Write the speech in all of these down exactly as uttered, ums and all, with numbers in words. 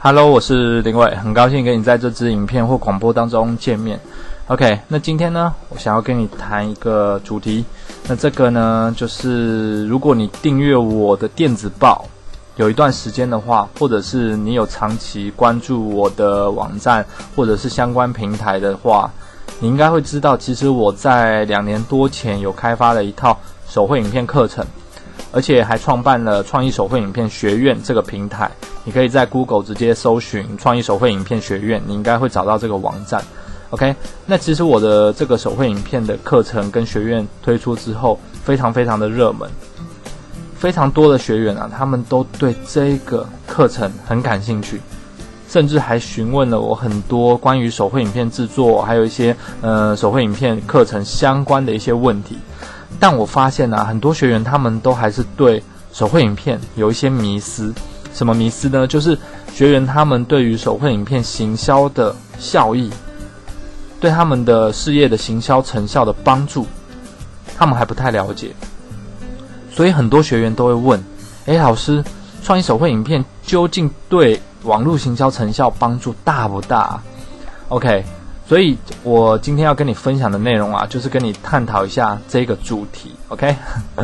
Hello， 我是林伟，很高兴跟你在这支影片或广播当中见面。OK， 那今天呢，我想要跟你谈一个主题。那这个呢，就是如果你订阅我的电子报有一段时间的话，或者是你有长期关注我的网站或者是相关平台的话，你应该会知道，其实我在两年多前有开发了一套手绘影片课程，而且还创办了创意手绘影片学院这个平台。你可以在 Google 直接搜寻创意手绘影片学院，你应该会找到这个网站。OK， 那其实我的这个手绘影片的课程跟学院推出之后，非常非常的热门，非常多的学员啊，他们都对这个课程很感兴趣，甚至还询问了我很多关于手绘影片制作，还有一些呃手绘影片课程相关的一些问题。但我发现啊，很多学员他们都还是对手绘影片有一些迷思。什么迷思呢？就是学员他们对于手绘影片行销的效益，对他们的事业的行销成效的帮助，他们还不太了解。所以很多学员都会问：诶，老师，创意手绘影片究竟对网络行销成效帮助大不大啊？ OK， 所以我今天要跟你分享的内容啊，就是跟你探讨一下这个主题。OK，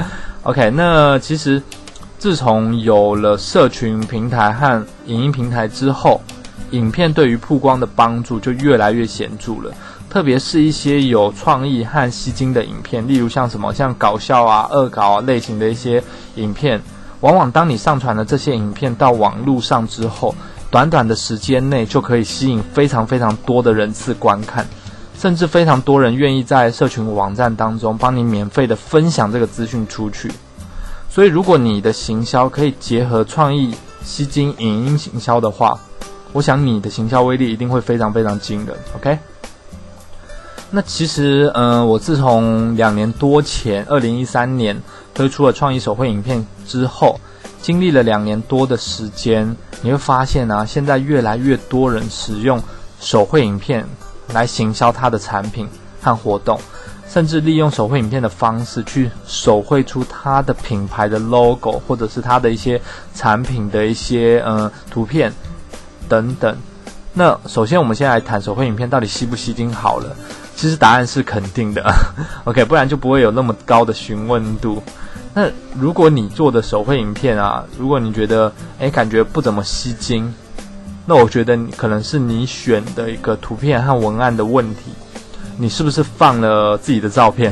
OK， 那其实自从有了社群平台和影音平台之后，影片对于曝光的帮助就越来越显著了。特别是一些有创意和吸睛的影片，例如像什么像搞笑啊、恶搞啊类型的一些影片，往往当你上传了这些影片到网络上之后，短短的时间内就可以吸引非常非常多的人次观看，甚至非常多人愿意在社群网站当中帮你免费的分享这个资讯出去。所以如果你的行销可以结合创意、吸睛、影音行销的话，我想你的行销威力一定会非常非常惊人。 OK， 那其实呃，我自从两年多前二零一三年推出了创意手绘影片之后，经历了两年多的时间，你会发现啊，现在越来越多人使用手绘影片来行销他的产品和活动，甚至利用手绘影片的方式去手绘出它的品牌的 logo， 或者是它的一些产品的一些呃图片等等。那首先我们先来谈手绘影片到底吸不吸睛好了。其实答案是肯定的OK， 不然就不会有那么高的询问度。那如果你做的手绘影片啊，如果你觉得诶感觉不怎么吸睛，那我觉得可能是你选的一个图片和文案的问题。你是不是放了自己的照片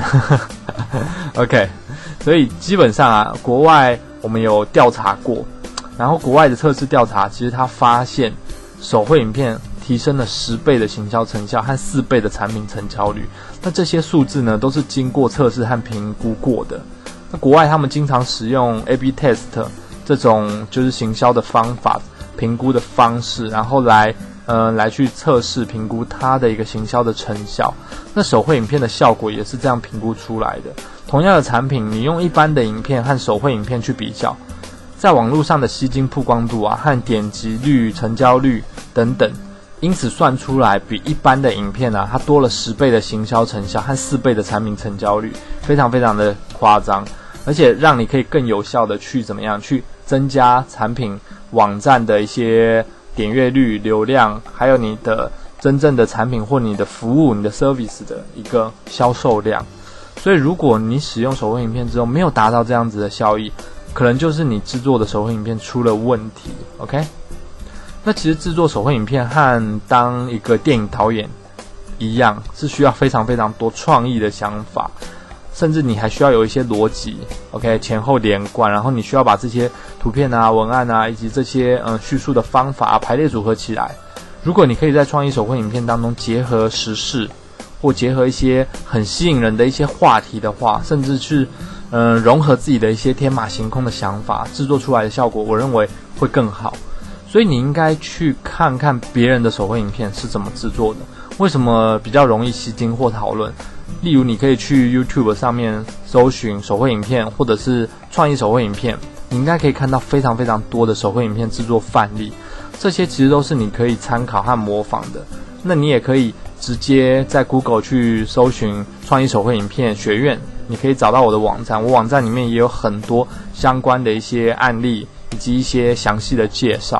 OK， 所以基本上啊，国外我们有调查过，然后国外的测试调查，其实他发现手绘影片提升了十倍的行销成效和四倍的产品成交率。那这些数字呢，都是经过测试和评估过的。那国外他们经常使用 A B test 这种就是行销的方法、评估的方式，然后来呃，来去测试评估它的一个行销的成效。那手绘影片的效果也是这样评估出来的。同样的产品，你用一般的影片和手绘影片去比较，在网络上的吸睛曝光度啊，和点击率、成交率等等，因此算出来比一般的影片啊，它多了十倍的行销成效和四倍的产品成交率，非常非常的夸张，而且让你可以更有效的去怎么样去增加产品网站的一些点阅率、流量，还有你的真正的产品或你的服务、你的 service 的一个销售量。所以如果你使用手绘影片之后没有达到这样子的效益，可能就是你制作的手绘影片出了问题。 OK， 那其实制作手绘影片和当一个电影导演一样，是需要非常非常多创意的想法，甚至你还需要有一些逻辑 ，OK， 前后连贯，然后你需要把这些图片啊、文案啊，以及这些嗯叙述的方法啊排列组合起来。如果你可以在创意手绘影片当中结合时事，或结合一些很吸引人的一些话题的话，甚至是嗯融合自己的一些天马行空的想法，制作出来的效果，我认为会更好。所以你应该去看看别人的手绘影片是怎么制作的，为什么比较容易吸睛或讨论。例如你可以去 YouTube 上面搜寻手绘影片或者是创意手绘影片，你应该可以看到非常非常多的手绘影片制作范例，这些其实都是你可以参考和模仿的。那你也可以直接在 Google 去搜寻创意手绘影片学院，你可以找到我的网站，我网站里面也有很多相关的一些案例以及一些详细的介绍。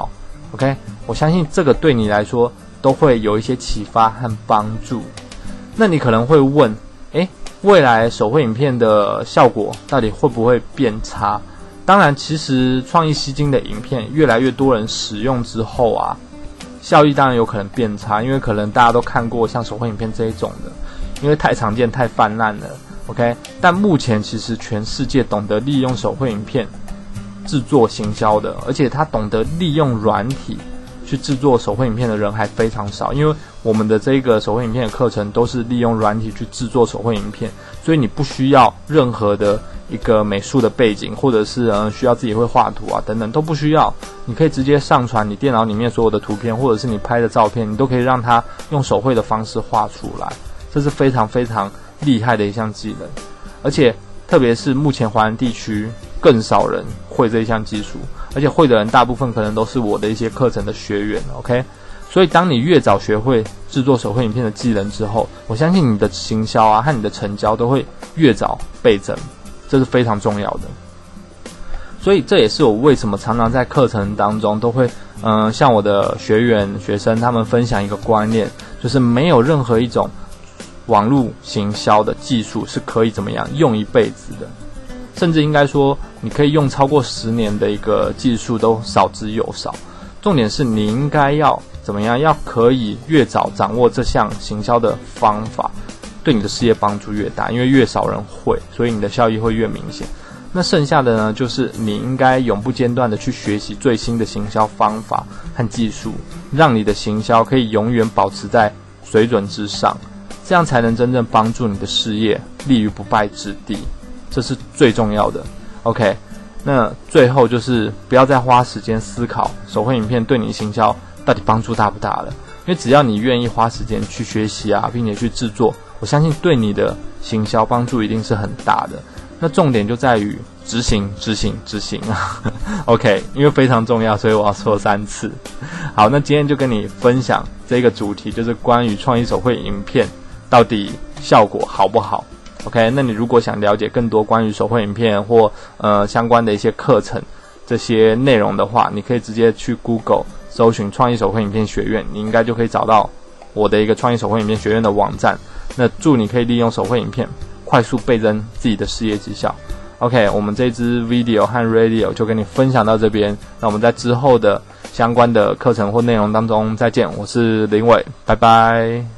OK， 我相信这个对你来说都会有一些启发和帮助。那你可能会问，诶，未来手绘影片的效果到底会不会变差？当然，其实创意吸睛的影片越来越多人使用之后啊，效益当然有可能变差，因为可能大家都看过像手绘影片这一种的，因为太常见、太泛滥了。OK， 但目前其实全世界懂得利用手绘影片制作行销的，而且他懂得利用软体去制作手绘影片的人还非常少，因为我们的这个手绘影片的课程都是利用软体去制作手绘影片，所以你不需要任何的一个美术的背景，或者是呃需要自己会画图啊等等都不需要，你可以直接上传你电脑里面所有的图片，或者是你拍的照片，你都可以让它用手绘的方式画出来，这是非常非常厉害的一项技能，而且特别是目前华人地区更少人会这一项技术，而且会的人大部分可能都是我的一些课程的学员 OK， 所以当你越早学会制作手绘影片的技能之后，我相信你的行销啊和你的成交都会越早倍增，这是非常重要的。所以这也是我为什么常常在课程当中都会嗯、呃，向我的学员学生他们分享一个观念，就是没有任何一种网络行销的技术是可以怎么样用一辈子的，甚至应该说你可以用超过十年的一个技术都少之又少。重点是你应该要怎么样，要可以越早掌握这项行销的方法，对你的事业帮助越大，因为越少人会，所以你的效益会越明显。那剩下的呢，就是你应该永不间断的去学习最新的行销方法和技术，让你的行销可以永远保持在水准之上，这样才能真正帮助你的事业立于不败之地，这是最重要的。 OK， 那最后就是不要再花时间思考手绘影片对你行销到底帮助大不大了，因为只要你愿意花时间去学习啊，并且去制作，我相信对你的行销帮助一定是很大的。那重点就在于执行执行执行啊OK， 因为非常重要，所以我要说三次。好，那今天就跟你分享这个主题，就是关于创意手绘影片到底效果好不好。 OK， 那你如果想了解更多关于手绘影片或呃相关的一些课程这些内容的话，你可以直接去 Google 搜寻创意手绘影片学院，你应该就可以找到我的一个创意手绘影片学院的网站。那祝你可以利用手绘影片快速倍增自己的事业绩效。 OK， 我们这支 video 和 radio 就跟你分享到这边，那我们在之后的相关的课程或内容当中再见。我是林伟，拜拜。